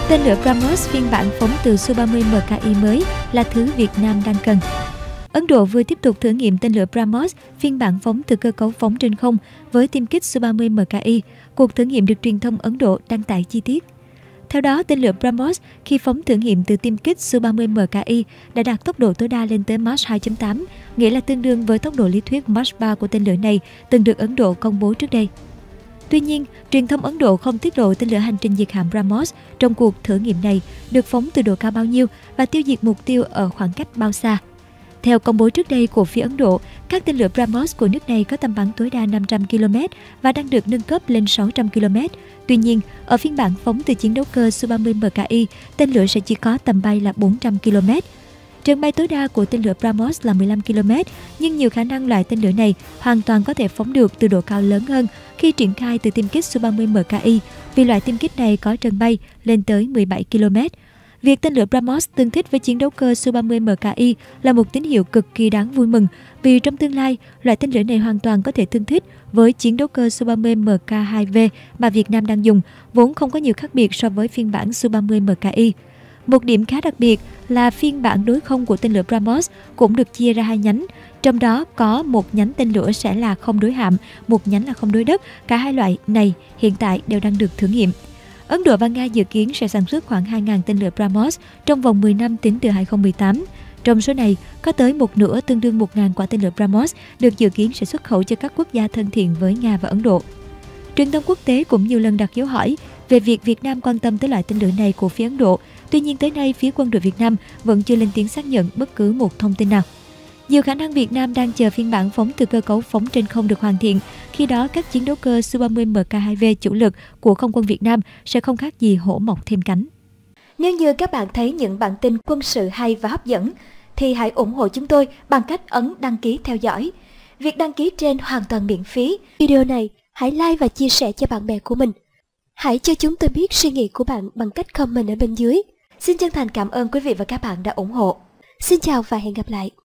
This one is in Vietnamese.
Tên lửa BrahMos phiên bản phóng từ Su-30 MKI mới là thứ Việt Nam đang cần. Ấn Độ vừa tiếp tục thử nghiệm tên lửa BrahMos phiên bản phóng từ cơ cấu phóng trên không với tiêm kích Su-30 MKI. Cuộc thử nghiệm được truyền thông Ấn Độ đăng tải chi tiết. Theo đó, tên lửa BrahMos khi phóng thử nghiệm từ tiêm kích Su-30 MKI đã đạt tốc độ tối đa lên tới Mach 2.8, nghĩa là tương đương với tốc độ lý thuyết Mach 3 của tên lửa này từng được Ấn Độ công bố trước đây. Tuy nhiên, truyền thông Ấn Độ không tiết lộ tên lửa hành trình diệt hạm BrahMos trong cuộc thử nghiệm này được phóng từ độ cao bao nhiêu và tiêu diệt mục tiêu ở khoảng cách bao xa. Theo công bố trước đây của phía Ấn Độ, các tên lửa BrahMos của nước này có tầm bắn tối đa 500 km và đang được nâng cấp lên 600 km. Tuy nhiên, ở phiên bản phóng từ chiến đấu cơ Su-30 MKI, tên lửa sẽ chỉ có tầm bay là 400 km. Trường bay tối đa của tên lửa BrahMos là 15 km, nhưng nhiều khả năng loại tên lửa này hoàn toàn có thể phóng được từ độ cao lớn hơn khi triển khai từ tiêm kích Su-30 MKI, vì loại tiêm kích này có trần bay lên tới 17 km. Việc tên lửa BrahMos tương thích với chiến đấu cơ Su-30 MKI là một tín hiệu cực kỳ đáng vui mừng, vì trong tương lai, loại tên lửa này hoàn toàn có thể tương thích với chiến đấu cơ Su-30 Mk2V mà Việt Nam đang dùng, vốn không có nhiều khác biệt so với phiên bản Su-30 MKI. Một điểm khá đặc biệt là phiên bản đối không của tên lửa BrahMos cũng được chia ra hai nhánh, trong đó có một nhánh tên lửa sẽ là không đối hạm, một nhánh là không đối đất. Cả hai loại này hiện tại đều đang được thử nghiệm. Ấn Độ và Nga dự kiến sẽ sản xuất khoảng 2.000 tên lửa BrahMos trong vòng 10 năm tính từ 2018. Trong số này, có tới một nửa tương đương 1.000 quả tên lửa BrahMos được dự kiến sẽ xuất khẩu cho các quốc gia thân thiện với Nga và Ấn Độ. Truyền thông quốc tế cũng nhiều lần đặt dấu hỏi về việc Việt Nam quan tâm tới loại tên lửa này của phía Ấn Độ. Tuy nhiên tới nay, phía quân đội Việt Nam vẫn chưa lên tiếng xác nhận bất cứ một thông tin nào. Nhiều khả năng Việt Nam đang chờ phiên bản phóng từ cơ cấu phóng trên không được hoàn thiện. Khi đó, các chiến đấu cơ Su-30 Mk2V chủ lực của Không quân Việt Nam sẽ không khác gì hổ mọc thêm cánh. Nếu như các bạn thấy những bản tin quân sự hay và hấp dẫn, thì hãy ủng hộ chúng tôi bằng cách ấn đăng ký theo dõi. Việc đăng ký trên hoàn toàn miễn phí. Video này hãy like và chia sẻ cho bạn bè của mình. Hãy cho chúng tôi biết suy nghĩ của bạn bằng cách comment ở bên dưới. Xin chân thành cảm ơn quý vị và các bạn đã ủng hộ. Xin chào và hẹn gặp lại.